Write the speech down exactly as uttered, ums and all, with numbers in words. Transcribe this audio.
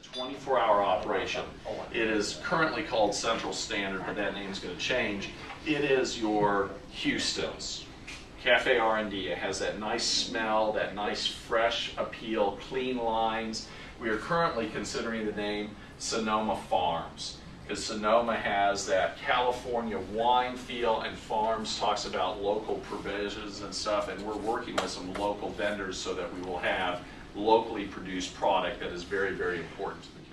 twenty-four hour operation. It is currently called Central Standard, but that name is going to change. It is your Houston's. Cafe R and D. It has that nice smell, that nice fresh appeal, clean lines. We are currently considering the name Sonoma Farms, because Sonoma has that California wine feel, and Farms talks about local provisions and stuff, and we're working with some local vendors so that we will have locally produced product that is very, very important to the community.